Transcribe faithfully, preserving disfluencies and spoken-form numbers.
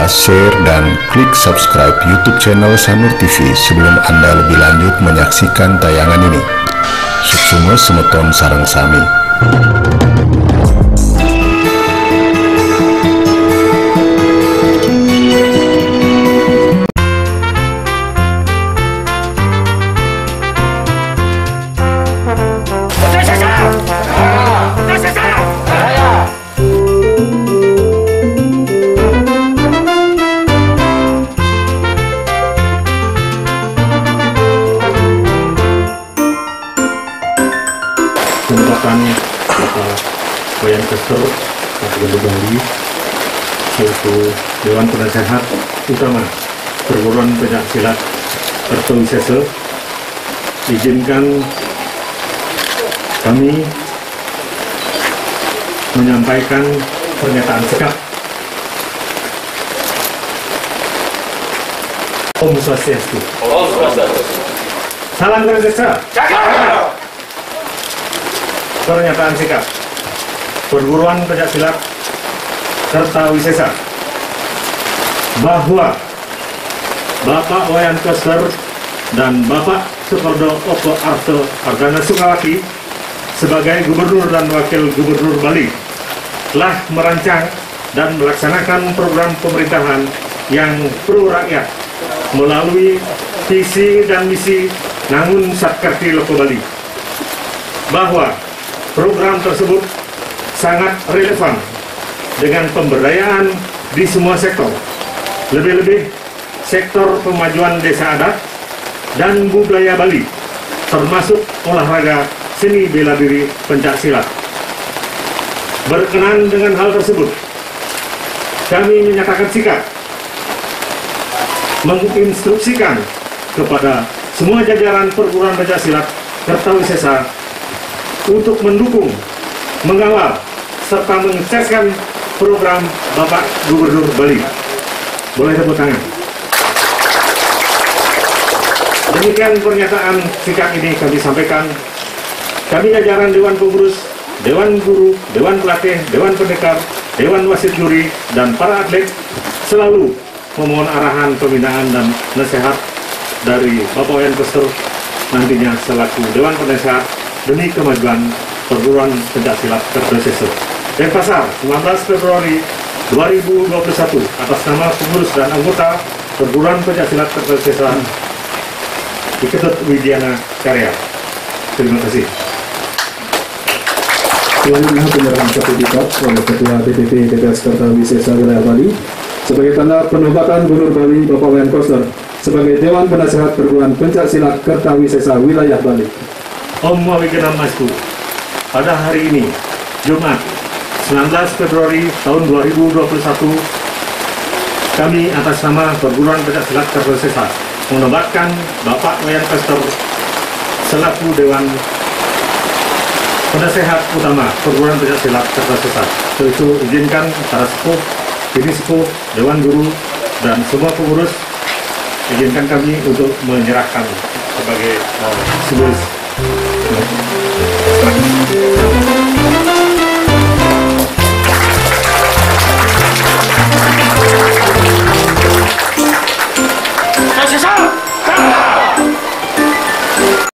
lupa share dan klik subscribe YouTube channel Sanur T V sebelum Anda lebih lanjut menyaksikan tayangan ini. Suksume semeton sareng sami. Penempatan Bapak Wayan Koster Kabupaten Bali yaitu Dewan Penasehat Utama Perguruan Pencaksilat Kertawisesa, izinkan kami menyampaikan pernyataan sikap. Om Swastiastu. Om Swastiastu. Salam Kerajaan. Pernyataan sikap Perguruan Pencaksilat Kertawisesa bahwa Bapak Wayan Koster dan Bapak Supardo Oko Arto Ardana Sukawati sebagai Gubernur dan Wakil Gubernur Bali telah merancang dan melaksanakan program pemerintahan yang pro rakyat melalui visi dan misi Nangun Satkarti Loko Bali, bahwa program tersebut sangat relevan dengan pemberdayaan di semua sektor, lebih-lebih sektor pemajuan desa adat dan budaya Bali, termasuk olahraga seni bela diri pencaksilat. Berkenan dengan hal tersebut, kami menyatakan sikap menginstruksikan kepada semua jajaran perguruan pencaksilat Kertawisesa untuk mendukung, mengawal, serta mensukseskan program Bapak Gubernur Bali. Boleh tepuk tangan. Demikian pernyataan sikap ini kami sampaikan. Kami jajaran Dewan Pengurus, Dewan Guru, Dewan Pelatih, Dewan Pendekar, Dewan Wasit Juri, dan para atlet selalu memohon arahan, pembinaan, dan nasihat dari Bapak Wayan Koster nantinya selaku Dewan Penasehat demi kemajuan Perguruan Pencaksilat Kertawisesa. Denpasar, sembilan belas Februari dua ribu dua puluh satu, atas nama pengurus dan anggota Perguruan Pencaksilat Kertawisesa Iketut Widiana Karya. Terima kasih. Selanjutnya penyerahan sertifikat oleh Ketua D P P D P S Kertawisesa Wilayah Bali sebagai tanda penobatan Gubernur Bali Bapak Wayan Koster sebagai Dewan Penasehat Perguruan Pencaksilat Kertawisesa Wilayah Bali. Om Wawigenam Masku, pada hari ini, Jumat, sembilan belas Februari tahun dua ribu dua puluh satu, kami atas nama Perguruan Pencaksilat Kertawisesa menobatkan Bapak Wayan Koster selaku Dewan Penasehat Utama Perguruan Pencaksilat Kertawisesa. Itu izinkan para sepuh, bini sepuh, Dewan Guru, dan semua pengurus, izinkan kami untuk menyerahkan sebagai uh, simbolis. Sesal!